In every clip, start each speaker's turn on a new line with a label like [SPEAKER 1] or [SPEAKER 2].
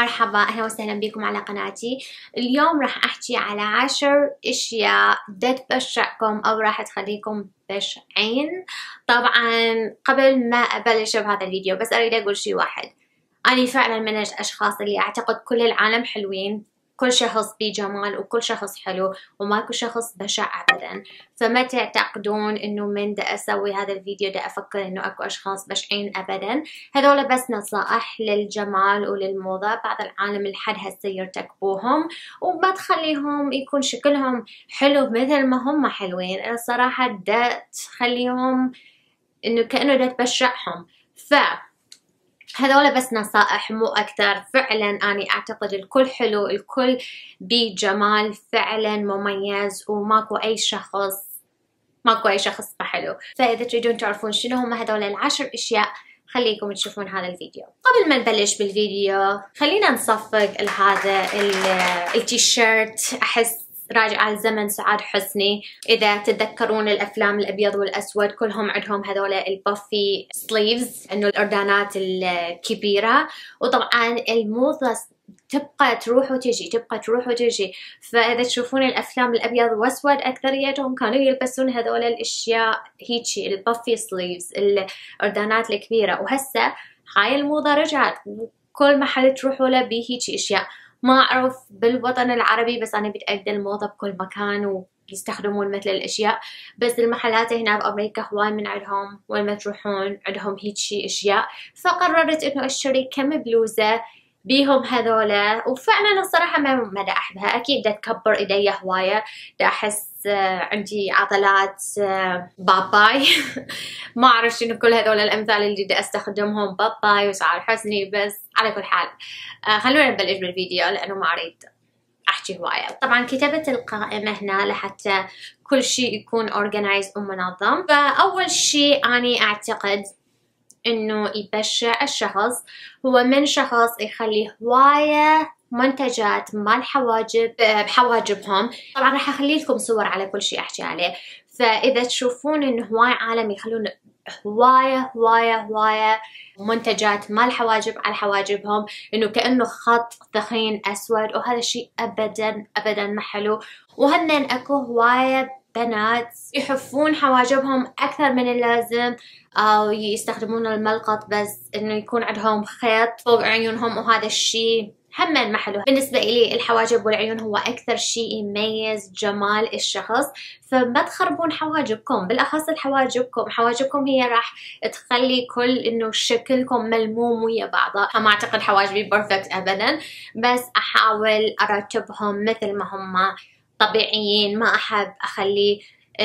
[SPEAKER 1] مرحبا، أهلا وسهلا بكم على قناتي. اليوم راح أحكي على 10 أشياء تبشعكم أو راح تخليكم بشعين. طبعا قبل ما أبلش بهذا الفيديو بس أريد أقول شي واحد. أنا فعلا من الأشخاص اللي أعتقد كل العالم حلوين، كل شخص بيه جمال وكل شخص حلو وماكو شخص بشع أبدا. فما تعتقدون إنه من دا أسوي هذا الفيديو دا أفكر إنه أكو أشخاص بشعين أبدا. هذولا بس نصائح للجمال وللموضة. بعض العالم لحد هسه يرتكبوهم وما تخليهم يكون شكلهم حلو مثل ما هم حلوين. الصراحة دا تخليهم إنه كأنه دا تبشعهم. هذولا بس نصائح مو أكثر. فعلا أنا أعتقد الكل حلو، الكل بجمال فعلا مميز وماكو أي شخص ما حلو. فإذا تريدون تعرفون شنو هم هذولا ال10 أشياء خليكم تشوفون هذا الفيديو. قبل ما نبلش بالفيديو خلينا نصفق لهذا التيشيرت. أحس راجع الزمن سعاد حسني. إذا تتذكرون الأفلام الأبيض والأسود كلهم عندهم هذولا البافي سليفز، إنه الأردانات الكبيرة. وطبعا الموضة تبقى تروح وتجي فإذا تشوفون الأفلام الأبيض والأسود أكثريتهم كانوا يلبسون هذولا الأشياء هيجي البافي سليفز، الأردانات الكبيرة. وهسه هاي الموضة رجعت، كل محل تروحوا له بيه هيجي أشياء. ما أعرف بالوطن العربي بس أنا متأكدة الموضة بكل مكان ويستخدمون مثل الأشياء. بس المحلات هنا بأمريكا هواي من عندهم، وين ما تروحون عندهم هيجي أشياء. فقررت إنه أشتري كم بلوزة بيهم هذولا. وفعلا الصراحة ما دا أحبها. أكيد دا تكبر إيدي هواية، دا أحس عندي عضلات باباي. ما أعرف شنو كل هذول الأمثال اللي دا أستخدمهم، باباي وسعاد حسني. بس على كل حال خلونا نبلش بالفيديو لأنه ما أريد أحكي هواية. طبعا كتبت القائمة هنا لحتى كل شيء يكون organized ومنظم. فأول شيء أنا أعتقد إنه يبشع الشخص هو من شخص يخلي هواية منتجات مال حواجب بحواجبهم. طبعا راح أخلي لكم صور على كل شيء أحكي عليه. فإذا تشوفون إنه هواي عالم يخلون هواية منتجات مال حواجب على حواجبهم، إنه كأنه خط ثخين أسود، وهذا الشيء أبدا ما حلو. وهنن أكو هواية بنات يحفون حواجبهم أكثر من اللازم أو يستخدمون الملقط بس إنه يكون عندهم خيط فوق عيونهم، وهذا الشيء هم ما حلو. بالنسبة إلي الحواجب والعيون هو أكثر شيء يميز جمال الشخص. فما تخربون حواجبكم، بالأخص حواجبكم هي راح تخلي كل إنه شكلكم ملموم ويا بعضه. ما أعتقد حواجبي بيرفكت أبدا، بس أحاول أرتبهم مثل ما هم طبيعيين. ما أحب أخلي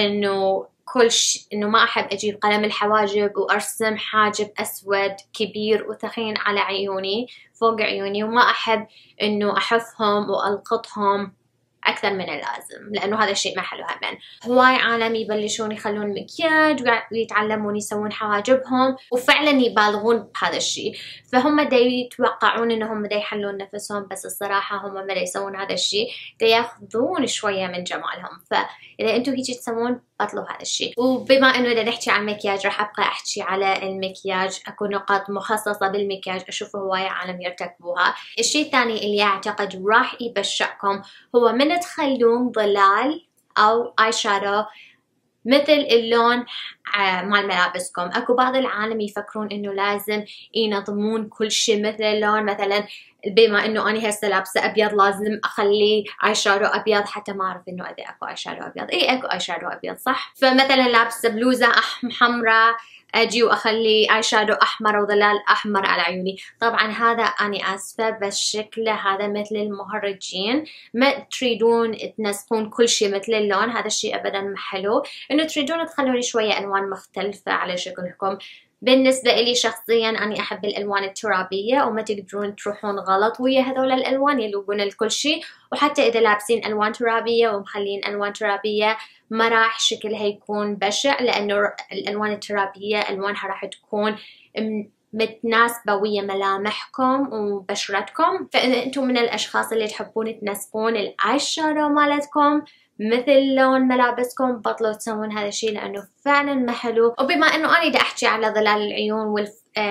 [SPEAKER 1] إنه إنه ما أحب أجيب قلم الحواجب وأرسم حاجب أسود كبير وثخين على عيوني فوق عيوني. وما أحب إنه أحفهم وألقطهم أكثر من اللازم لأنه هذا الشيء ما حلو. همين هواي عالم يبلشون يخلون مكياج ويتعلمون يسوون حواجبهم وفعلا يبالغون بهذا الشيء. فهم دا يتوقعون إنهم دا يحلون نفسهم، بس الصراحة هم ما دا يسوون هذا الشيء، دا ياخذون شوية من جمالهم. فإذا أنتم هيجي تسوون بطلوا هذا الشيء. وبما إنه دا نحكي عن المكياج راح أبقى أحكي على المكياج. أكو نقاط مخصصة بالمكياج أشوف هواي عالم يرتكبوها. الشيء الثاني اللي أعتقد راح يبشعكم هو من تخلون ظلال أو آي شادو مثل اللون مال ملابسكم. أكو بعض العالم يفكرون إنه لازم ينظمون كل شيء مثل اللون. مثلا بما إنه أنا هسه لابسة أبيض لازم أخلي آي شادو أبيض، حتى ما أعرف إنه إذا أكو آي شادو أبيض. أكو آي شادو أبيض صح. فمثلا لابسة بلوزة حمراء أجي وأخلي آي شادو أحمر وظلال أحمر على عيوني. طبعا هذا أنا آسفة بس شكله هذا مثل المهرجين. ما تريدون تنسقون كل شيء مثل اللون، هذا الشيء أبدا ما حلو. إنه تريدون تخلون شوية ألوان مختلفة على شكلكم. بالنسبة إلي شخصيا أنا أحب الألوان الترابية، وما تقدرون تروحون غلط ويا هذول الألوان يلوقون لكل شيء. وحتى إذا لابسين ألوان ترابية ومخلين ألوان ترابية ما راح شكلها يكون بشع، لأنه الألوان الترابية ألوانها راح تكون متناسبة ويا ملامحكم وبشرتكم. فإذا أنتم من الأشخاص اللي تحبون تنسقون الآي شادو مالتكم مثل لون ملابسكم بطلوا تسوون هذا الشيء لأنه فعلا ما حلو. وبما أنه أنا دا أحكي على ظلال العيون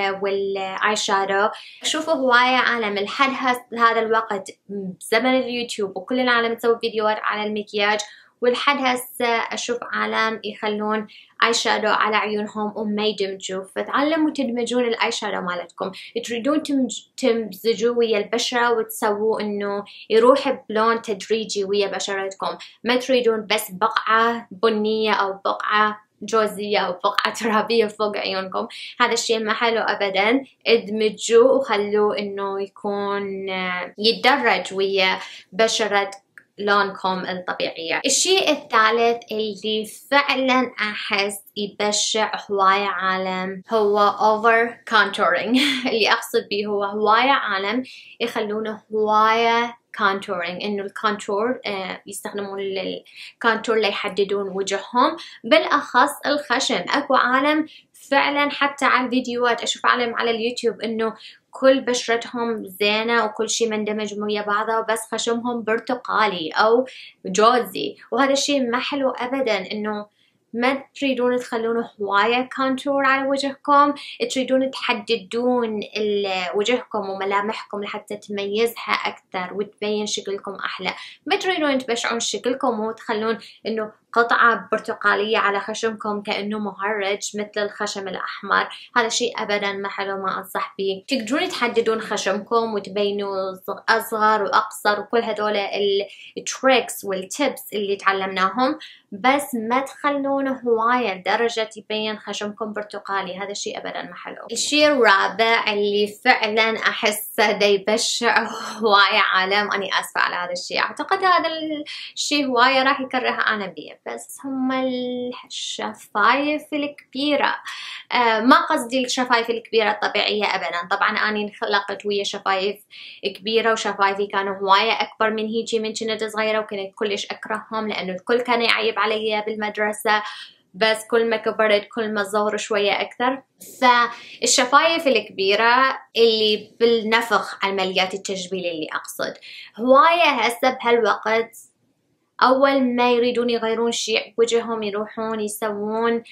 [SPEAKER 1] والاي شادو، أشوفه هواية عالم لحد هذا الوقت بزمن اليوتيوب وكل العالم تسوي فيديوهات على المكياج، ولحد هسه أشوف عالم يخلون اي شادو على عيونهم وما يدمجوا. فتعلموا تدمجون الاي شادو مالتكم. تريدون تمزجوا ويا البشرة وتسووا انه يروح بلون تدريجي ويا بشرتكم، ما تريدون بس بقعة بنية او بقعة جوزية او بقعة ترابية فوق عيونكم. هذا الشيء ما حلو ابدا. ادمجوا وخلوه انه يكون يتدرج ويا بشرة لونكم الطبيعية. الشيء الثالث اللي فعلا أحس يبشع هواية عالم هو over contouring. اللي أقصد به هو هواية عالم يخلونه هواية contouring، إنه الكونتور يستخدمون الكونتور ليحددون وجههم، بالأخص الخشم. أكو عالم فعلا حتى على الفيديوهات أشوف عالم على اليوتيوب إنه كل بشرتهم زينة وكل شي مندمج ويا بعضها، بس خشمهم برتقالي أو جوزي، وهذا الشيء ما حلو أبدا. إنه ما تريدون تخلونه هواية كونتور على وجهكم، تريدون تحددون وجهكم وملامحكم لحتى تميزها أكثر وتبين شكلكم أحلى. ما تريدون تبشعون شكلكم وتخلون إنه قطعة برتقالية على خشمكم كأنه مهرج مثل الخشم الأحمر. هذا شيء أبدا ما حلو، ما أنصح به. تقدرون تحددون خشمكم وتبينوا أصغر وأقصر وكل هذول التريكس والتيبس اللي تعلمناهم، بس ما تخلونه هواية لدرجة يبين خشمكم برتقالي. هذا الشيء أبدا ما حلو. الشيء الرابع اللي فعلا أحسه دا يبشع هواية عالم، أني آسفة على هذا الشيء، أعتقد هذا الشيء هواية راح يكرهه أنا بيه، بس هم الشفايف الكبيرة. ما قصدي الشفايف الكبيرة الطبيعية أبدا، طبعا أنا انخلقت ويا شفايف كبيرة وشفايفي كانوا هواية أكبر من هيجي من كنت صغيرة، وكنت كلش أكرههم لأنه الكل كان يعيب علي بالمدرسة، بس كل ما كبرت كل ما ظهر شوية أكثر. فالشفايف الكبيرة اللي بالنفخ عمليات التجميل اللي أقصد هواية هسه بهالوقت، أول ما يريدون يغيرون شيء بوجههم يروحون يسوون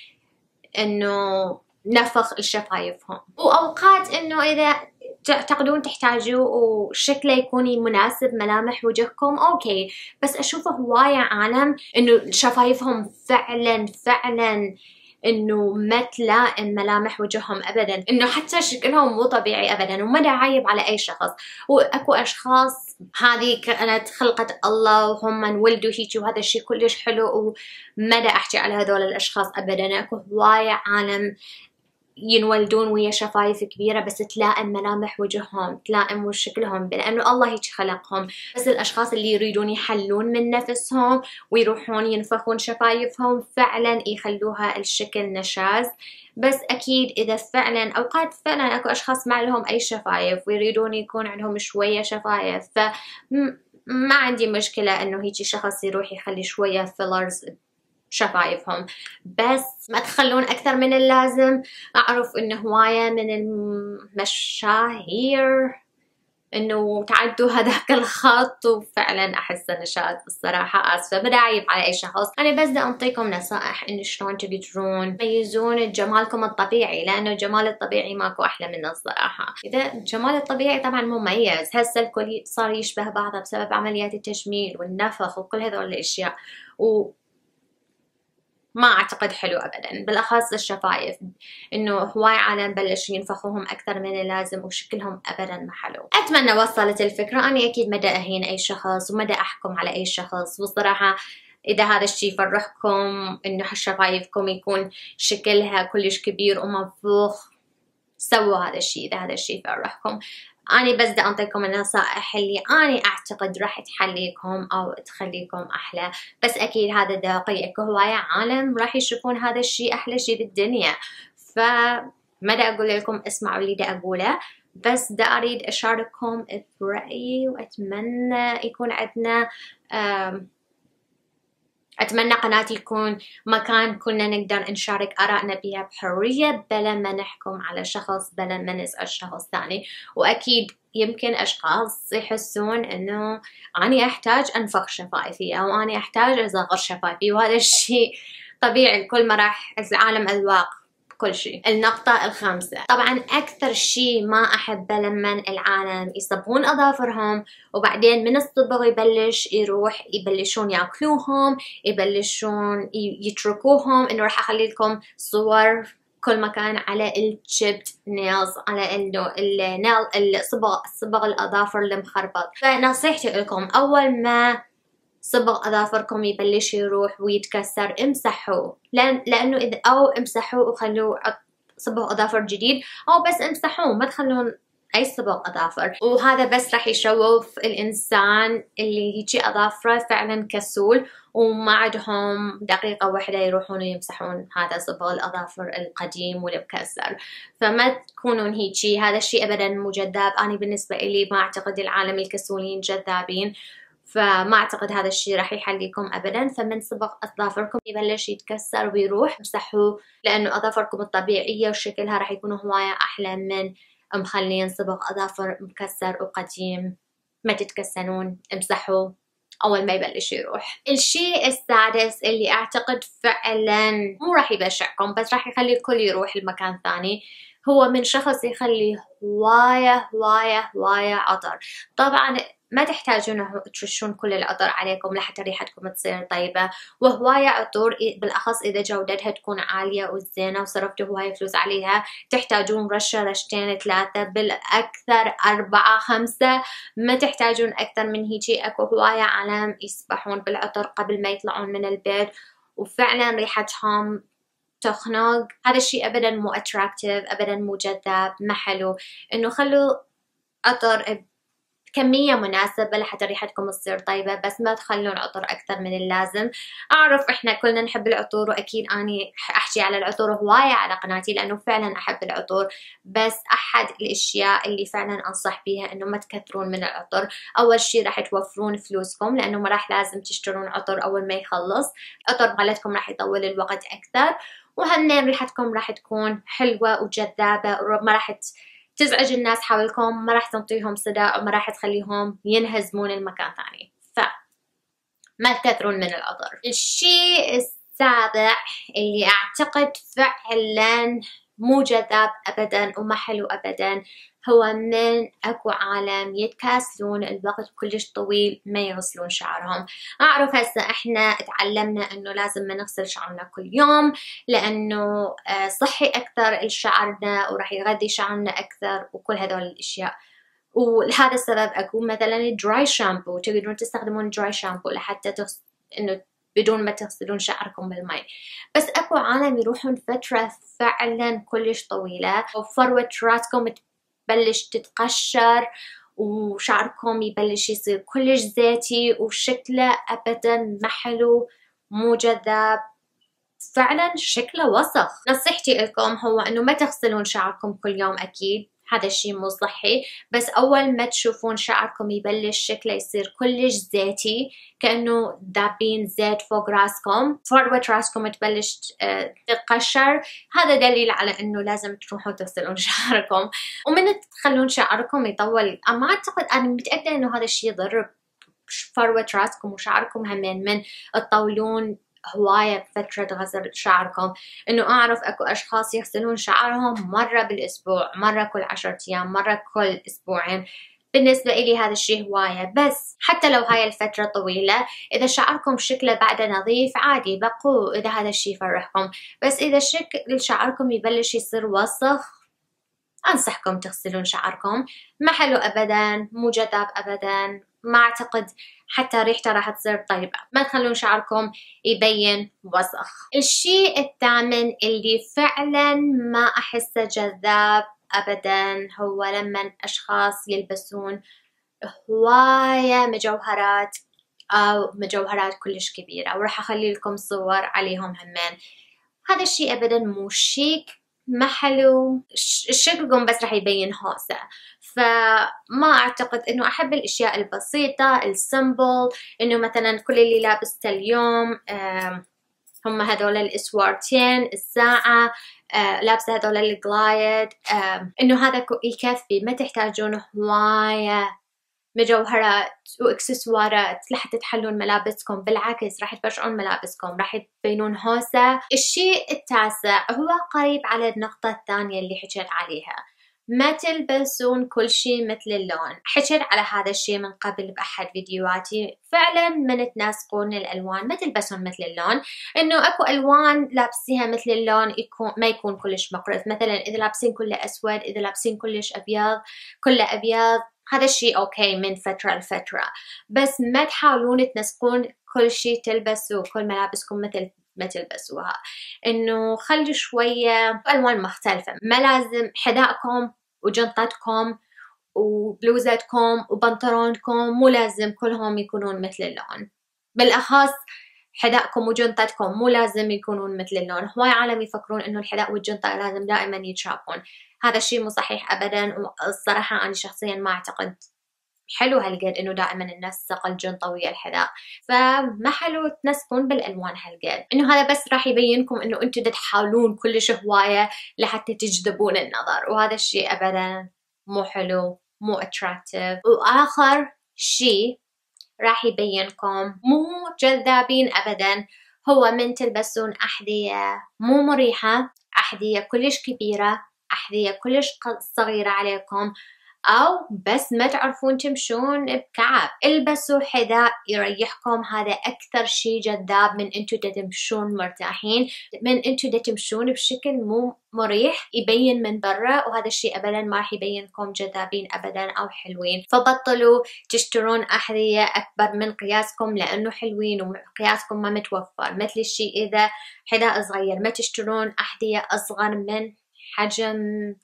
[SPEAKER 1] إنه نفخ الشفايفهم. وأوقات إنه إذا تعتقدون تحتاجوه وشكله يكون مناسب ملامح وجهكم أوكي، بس أشوفه هواية عالم إنه شفايفهم فعلا إنه ما تلائم ملامح وجههم أبدا، إنه حتى شكلهم مو طبيعي أبدا، وما دا عايب على أي شخص. وأكو أشخاص هذه كانت خلقة الله وهم انولدوا هيك، وهذا الشيء كلش حلو وما دا أحكي على هذول الأشخاص أبدا. أكو هواية عالم ينولدون ويا شفايف كبيرة بس تلائم ملامح وجههم، تلائم وش شكلهم، لأنه الله هيك خلقهم. بس الأشخاص اللي يريدون يحلون من نفسهم ويروحون ينفخون شفايفهم فعلا يخلوها الشكل نشاز. بس أكيد إذا فعلا أوقات فعلا أكو أشخاص ما لهم أي شفايف ويريدون يكون عندهم شوية شفايف، فما عندي مشكلة إنه هيك شخص يروح يخلي شوية فيلرز شفايفهم، بس ما تخلون أكثر من اللازم. أعرف إنه هواية من المشاهير إنه تعدوا هذاك الخط، وفعلا أحس نشاط الصراحة. آسفة، ما داعي على أي شخص، أنا بس دا أنطيكم نصائح إنه شلون تقدرون تميزون جمالكم الطبيعي، لأنه الجمال الطبيعي ماكو أحلى منه الصراحة. إذا الجمال الطبيعي طبعا مميز، هسه الكل صار يشبه بعضه بسبب عمليات التجميل والنفخ وكل هذول الأشياء، ما أعتقد حلو أبدا، بالأخص الشفايف إنه هواي عالم بلشوا ينفخوهم أكثر من اللازم وشكلهم أبدا ما حلو. أتمنى وصلت الفكرة. أنا أكيد ما دا أهين أي شخص وما دا أحكم على أي شخص، والصراحة إذا هذا الشيء يفرحكم إنه شفايفكم يكون شكلها كلش كبير ومنفوخ، سووا هذا الشيء إذا هذا الشيء يفرحكم. أنا بس دا أنطيكم النصائح اللي أنا أعتقد راح تحليكم أو تخليكم أحلى، بس أكيد هذا دقيق هواية عالم راح يشوفون هذا الشيء أحلى شيء بالدنيا. فما دا أقول لكم اسمعوا اللي دا أقوله، بس دا أريد أشارككم برأيي، وأتمنى يكون عندنا أتمنى قناتي يكون مكان كنا نقدر نشارك آرائنا بها بحرية بلا ما نحكم على شخص، بلا ما نزعج شخص ثاني. وأكيد يمكن أشخاص يحسون إنه أنا أحتاج أنفخ شفايفي أو أنا أحتاج أصغر شفايفي، وهذا الشيء طبيعي، الكل ما راح العالم أذواق كل شيء. النقطة الخامسة، طبعا أكثر شيء ما أحبه لما العالم يصبغون أظافرهم وبعدين من الصبغ يبلشون ياكلوهم، يبلشون يتركوهم. إنه راح أخلي لكم صور كل مكان على الشيبت نيلز، على إنه صبغ الأظافر المخربط. فنصيحتي لكم أول ما صبغ أظافركم يبلش يروح ويتكسر امسحوه، لأنه إذا أو امسحوه وخلوه صبغ أظافر جديد، أو بس امسحوه ما تخلون أي صبغ أظافر. وهذا بس راح يشوف الإنسان اللي هيجي أظافره فعلا كسول وما عندهم دقيقة واحدة يروحون ويمسحون هذا صبغ الأظافر القديم والمكسر. فما تكونون هيجي، هذا الشيء أبدا مو جذاب. أنا بالنسبة إلي ما أعتقد العالم الكسولين جذابين، فما أعتقد هذا الشيء راح يحليكم أبدا. فمن صبغ أظافركم يبلش يتكسر ويروح امسحوه، لأنه أظافركم الطبيعية وشكلها راح يكون هواية أحلى من مخلين صبغ أظافر مكسر وقديم. ما تتكسلون، امسحوه أول ما يبلش يروح. الشيء السادس اللي أعتقد فعلا مو راح يبشعكم بس راح يخلي الكل يروح لمكان ثاني، هو من شخص يخلي هواية عطر. طبعا ما تحتاجون ترشون كل العطر عليكم لحتى ريحتكم تصير طيبة، وهواية عطور بالأخص إذا جودتها تكون عالية وزينة وصرفتوا هواية فلوس عليها، تحتاجون رشة رشتين ثلاثة، بالأكثر 4 5. ما تحتاجون أكثر من هيجي. أكو هواية عالم يسبحون بالعطر قبل ما يطلعون من البيت وفعلا ريحتهم تخنق. هذا الشيء أبدا مو أتراكتيف، أبدا مو جذاب، ما حلو. إنه خلوا عطر كمية مناسبة لحتى ريحتكم تصير طيبة، بس ما تخلون عطر أكثر من اللازم. أعرف إحنا كلنا نحب العطور، وأكيد أني أحكي على العطور هواية على قناتي لأنه فعلا أحب العطور، بس أحد الأشياء اللي فعلا أنصح بيها إنه ما تكثرون من العطر. أول شي راح توفرون فلوسكم لأنه ما راح لازم تشترون عطر أول ما يخلص، عطر مالتكم راح يطول الوقت أكثر، وهمين ريحتكم راح تكون حلوة وجذابة، ما راح تزعج الناس حولكم، ما راح تنطيهم صداع وما راح تخليهم ينهزمون المكان ثاني. فما تكثرون من العطر. الشيء السابع اللي أعتقد فعلا مو جذاب أبدا وما حلو أبدا، هو من أكو عالم يتكاسلون الوقت كلش طويل ما يغسلون شعرهم. أعرف هسه إحنا تعلمنا إنه لازم ما نغسل شعرنا كل يوم لأنه صحي أكثر لشعرنا وراح يغذي شعرنا أكثر وكل هذول الأشياء، ولهذا السبب أكو مثلا دراي شامبو، تقدرون تستخدمون دراي شامبو لحتى إنه بدون ما تغسلون شعركم بالماء. بس أكو عالم يروحون فترة فعلا كلش طويلة وفروة راسكم تبلش تتقشر وشعركم يبلش يصير كلش زيتي وشكله أبدا ما حلو، مو جذاب، فعلا شكله وسخ. نصيحتي لكم هو إنه ما تغسلون شعركم كل يوم، أكيد هذا الشيء مو صحي، بس أول ما تشوفون شعركم يبلش شكله يصير كلش زيتي كأنه دابين زيت فوق راسكم، فروة راسكم تبلش تتقشر، هذا دليل على إنه لازم تروحوا تغسلون شعركم. ومن تخلون شعركم يطول، أما أعتقد أنا متأكدة إنه هذا الشيء يضر فروة راسكم وشعركم همين من تطولون هواية بفترة غسل شعركم. إنه أعرف أكو أشخاص يغسلون شعرهم مرة بالأسبوع، مرة كل 10 أيام، مرة كل أسبوعين. بالنسبة إلي هذا الشيء هواية، بس حتى لو هاي الفترة طويلة إذا شعركم شكله بعده نظيف عادي بقوا، إذا هذا الشيء يفرحكم. بس إذا شكل شعركم يبلش يصير وسخ أنصحكم تغسلون شعركم، ما حلو أبدا، مو جذاب أبدا، ما أعتقد حتى ريحته راح تصير طيبة. ما تخلون شعركم يبين وسخ. الشيء الثامن اللي فعلا ما أحسه جذاب أبدا هو لما أشخاص يلبسون هواية مجوهرات أو مجوهرات كلش كبيرة، وراح أخلي لكم صور عليهم همين. هذا الشيء أبدا مو شيك، ما حلو، شكلكم بس راح يبين هوسة. فما أعتقد إنه أحب الأشياء البسيطة السمبل، إنه مثلا كل اللي لابسته اليوم هم هذول الإسوارتين، الساعة، لابسة هذول الجلايد، إنه هذا يكفي، ما تحتاجون هواية مجوهرات واكسسوارات لحتى تحلون ملابسكم، بالعكس راح تبشعون ملابسكم، راح تبينون هوسة. الشيء التاسع هو قريب على النقطة الثانية اللي حكيت عليها، ما تلبسون كل شيء مثل اللون. حكيت على هذا الشيء من قبل بأحد فيديوهاتي، فعلا من تناسقون الألوان، ما تلبسون مثل اللون. إنه أكو ألوان لابسيها مثل اللون ما يكون كلش مقرف، مثلا إذا لابسين كله أسود، إذا لابسين كلش أبيض، كله أبيض، هذا الشيء أوكي من فترة لفترة، بس ما تحاولون تنسقون كل شيء تلبسوا كل ملابسكم مثل ما تلبسوها. إنه خلي شوية ألوان مختلفة، ما لازم حذائكم وجنطتكم وبلوزتكم وبنطلونكم مو لازم كلهم يكونون مثل اللون، بالأخص حذائكم وجنطتكم مو لازم يكونون مثل اللون. هواي عالم يفكرون إنه الحذاء والجنطة لازم دائما يتشابهون، هذا الشيء مو صحيح أبدا. والصراحة أنا شخصيا ما أعتقد حلو هالقد إنه دائما ننسق الجنطة ويا الحذاء، فما حلو تنسقون بالألوان هالقد. إنه هذا بس راح يبينكم إنه أنتوا تحاولون كلش هواية لحتى تجذبون النظر، وهذا الشيء أبدا مو حلو، مو attractive. وآخر شيء راح يبينكم مو جذابين أبدا هو من تلبسون أحذية مو مريحة، أحذية كلش كبيرة، أحذية كلش صغيرة عليكم، أو بس ما تعرفون تمشون بكعب. البسوا حذاء يريحكم، هذا أكثر شيء جذاب من أنتوا تمشون مرتاحين، من أنتوا تمشون بشكل مو مريح يبين من برا، وهذا الشيء أبدا ما راح يبينكم جذابين أبدا أو حلوين. فبطلوا تشترون أحذية أكبر من قياسكم لأنه حلوين وقياسكم ما متوفر. مثل الشيء إذا حذاء صغير ما تشترون أحذية أصغر من حجم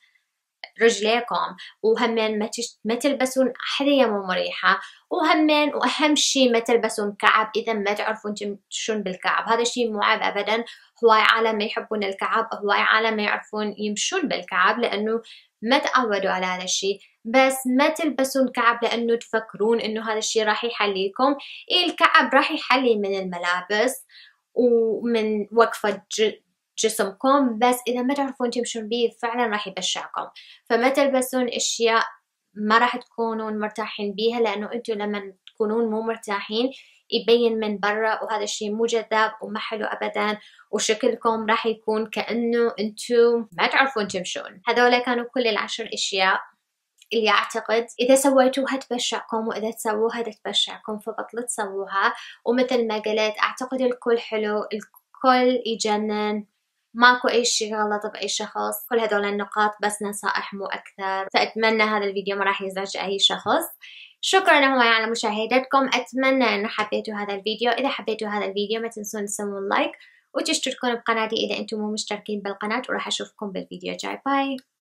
[SPEAKER 1] رجليكم، وهمين ما تلبسون أحذية مو مريحة، وهمين وأهم شيء ما تلبسون كعب إذا ما تعرفون تمشون بالكعب. هذا الشيء مو عيب أبدا، هواي عالم ما يحبون الكعب، هواي عالم ما يعرفون يمشون بالكعب لأنه ما تعودوا على هذا الشيء. بس ما تلبسون كعب لأنه تفكرون إنه هذا الشيء راح يحليكم. الكعب راح يحلي من الملابس ومن وقفة جسمكم، بس إذا ما تعرفون تمشون بيه فعلا راح يبشعكم. فما تلبسون أشياء ما راح تكونون مرتاحين بيها، لأنه أنتوا لما تكونون مو مرتاحين يبين من برا، وهذا الشيء مو جذاب وما حلو أبدا، وشكلكم راح يكون كأنه أنتوا ما تعرفون تمشون. هذولا كانوا كل 10 أشياء اللي أعتقد إذا سويتوها تبشعكم، وإذا تسووها تبشعكم، فبطلوا تسووها. ومثل ما قلت أعتقد الكل حلو، الكل يجنن، ماكو أي شيء غلط بأي شخص، كل هذول النقاط بس نصائح مو أكثر. فأتمنى هذا الفيديو ما راح يزعج أي شخص. شكرا هواي على مشاهدتكم، أتمنى أنه حبيتوا هذا الفيديو. إذا حبيتوا هذا الفيديو ما تنسون تسوون لايك وتشتركون بقناتي إذا أنتم مو مشتركين بالقناة، وراح أشوفكم بالفيديو الجاي. باي.